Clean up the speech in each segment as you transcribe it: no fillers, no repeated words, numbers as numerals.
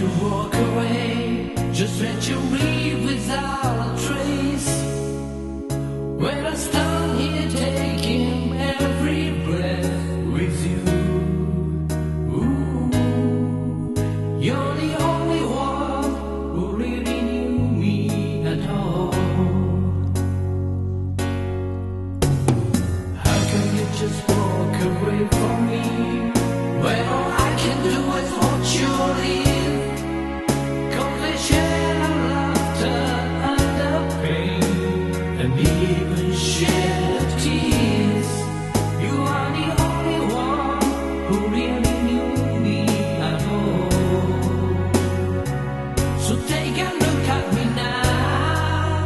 you walk away, just let you leave without a trace. When I stand here taking every breath with you, ooh, you're the only one who really knew me at all. How can you just walk away from me when all I can do is watch you leave? Cause they share laughter and the pain, and even share tears. You are the only one who really knew me at all. So take a look at me now.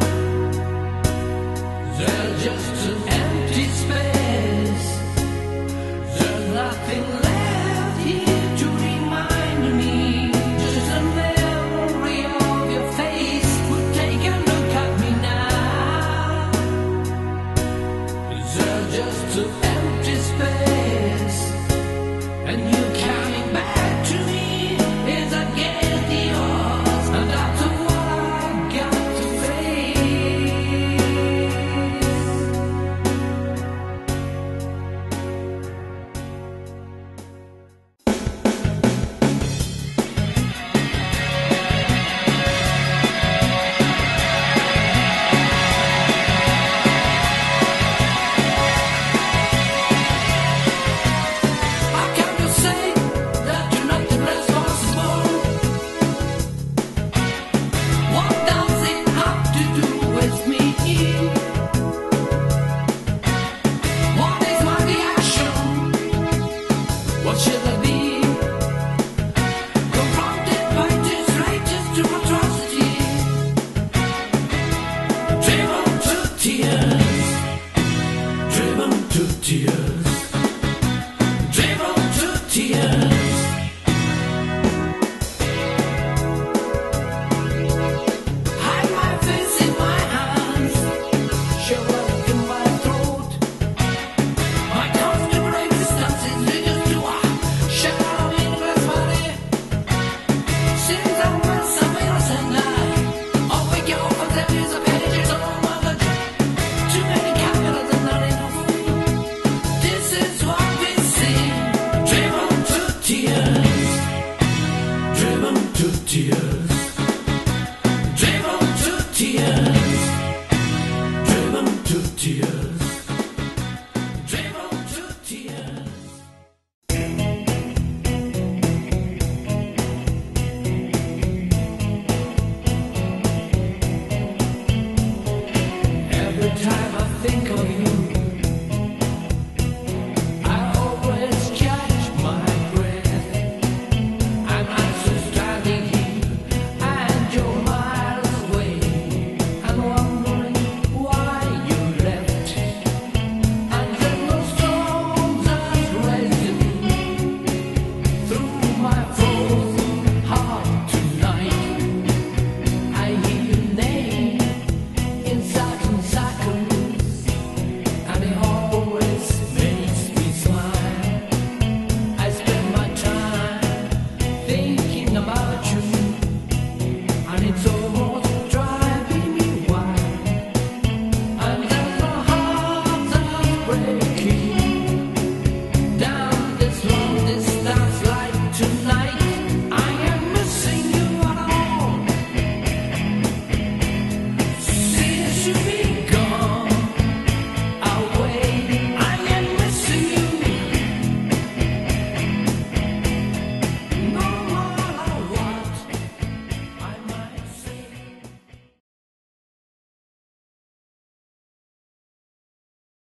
There's just an empty space. There's nothing left here to remind me. Just a memory of your face. Well, take a look at me now. There's just an empty space, and you coming back to me is against the odds, and that's what I got to face. How can you say that you're not responsible? What does it have to do with me? What is my reaction? What should I be? Confronted by this latest atrocity, driven to tears, driven to tears, driven to tears. Hide my face in my hands, show up in my throat. My comfortable existence is reduced to a shadow of meaningless body. Since I was some innocent night, all we go for them is a pages of knowledge. Too many cameras and not enough food. This is what we see. Driven to tears, driven to tears.